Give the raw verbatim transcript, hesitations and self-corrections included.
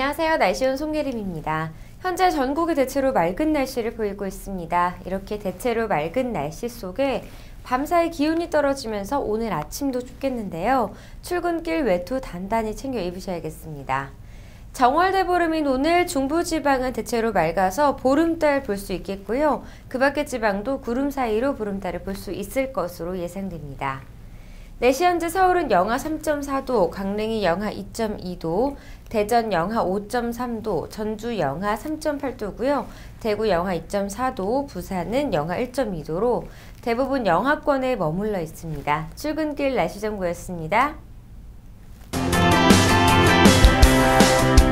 안녕하세요. 날씨온 송예림입니다. 현재 전국이 대체로 맑은 날씨를 보이고 있습니다. 이렇게 대체로 맑은 날씨 속에 밤사이 기온이 떨어지면서 오늘 아침도 춥겠는데요. 출근길 외투 단단히 챙겨 입으셔야겠습니다. 정월대보름인 오늘 중부지방은 대체로 맑아서 보름달 볼 수 있겠고요. 그 밖의 지방도 구름 사이로 보름달을 볼 수 있을 것으로 예상됩니다. 내시 현재 서울은 영하 삼 점 사 도, 강릉이 영하 이 점 이 도, 대전 영하 오 점 삼 도, 전주 영하 삼 점 팔 도고요. 대구 영하 이 점 사 도, 부산은 영하 일 점 이 도로 대부분 영하권에 머물러 있습니다. 출근길 날씨 정보였습니다.